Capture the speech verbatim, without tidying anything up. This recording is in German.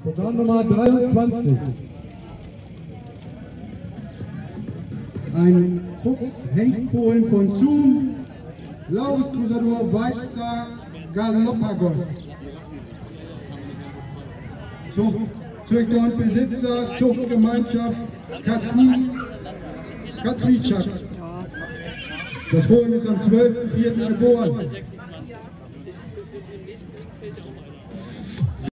Programm Nummer dreiundzwanzig. Ein Fuchs-Hengstfohlen von Zoom, Laurus Cruzadur Weißstar Galapagos. Zuchtzüchter und Besitzer, Zuchtgemeinschaft Katzmi, Katzmitschak. Das Fohlen ist am zwölften vierten geboren.